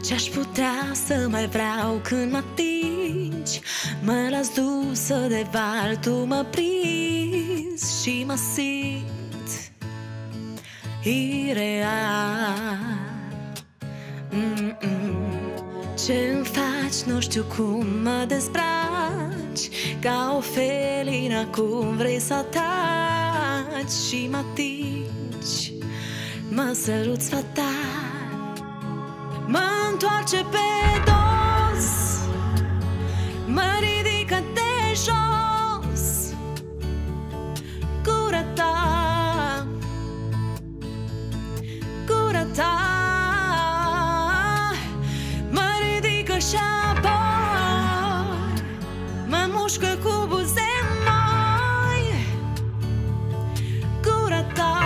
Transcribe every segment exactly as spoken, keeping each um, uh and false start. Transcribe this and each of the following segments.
Ce-aș putea să mai vreau când mă atingi? Mă las dusă de val, tu mă prinzi și mă simt ireal. Mm-mm. Ce-mi faci, nu știu cum mă dezbraci, ca o felină cum vrei să ataci și mă atingi, mă săruți fatal, mă întoarce pe dos, mă ridică de jos. Gura ta, gura ta mă ridică și apoi mă mușcă cu buze noi. Gura ta,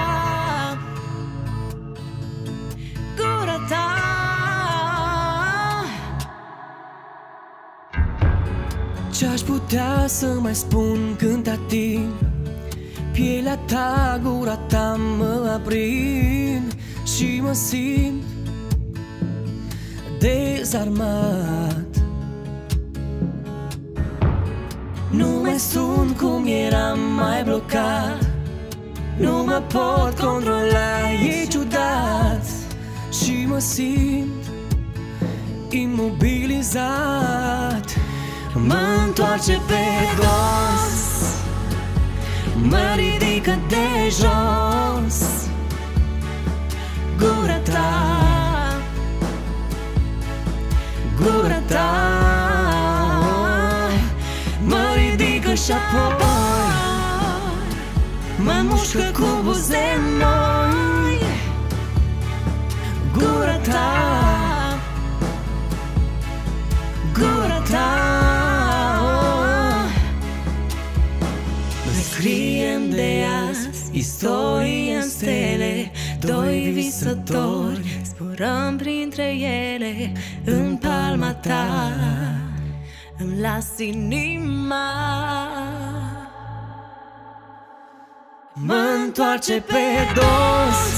gura ta. Ce-aș putea să mai spun când te ating? Pielea ta, gura ta mă aprind și mă simt dezarmat. Nu mai sunt cum eram, mai blocat, nu mă pot controla, e ciudat și mă simt imobilizat. Mă întoarce pe dos, mă ridică de jos. Gura ta, gura ta mă ridică și apoi mă mușcă cu buze noi. Gura ta, gura ta. Ne scriem de azi istorie în stele, doi visători zburăm printre ele. În palma ta îmi las inima. Mă întoarce pe dos,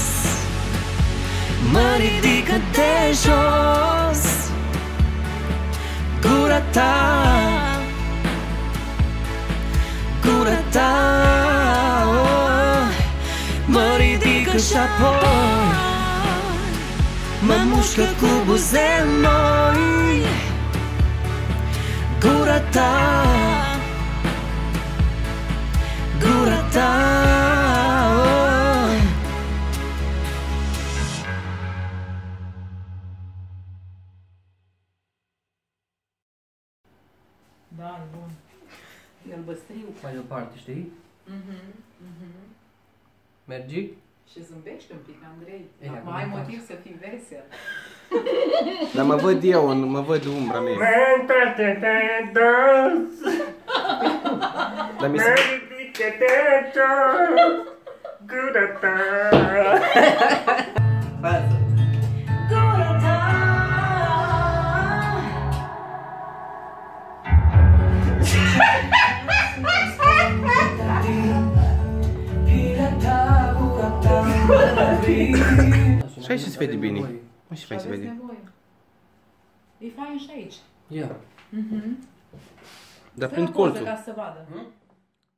mă ridică de jos. Gura ta, gura ta oh, mă ridică și apoi mă mușcă cu buze noi. Gura ta, gura ta oh. Da, e bun. E albăstriu mai departe, știi? Mhm, mhm. Mergi? Și zâmbește un pic, Andrei. Ei, Acum ai motiv să fii vesel. Dar mă văd eu, mă văd umbra mea. Mântă-te de dos, Dar mi se... ridică-te jos, gura ta. Față! Gura ta, Și aici se vede bine. Nu știu Și se aveți vede. nevoie. E fain și aici. Ia! Mhm. Dar Fă prind o poză colțul. ca să vadă. Hmm?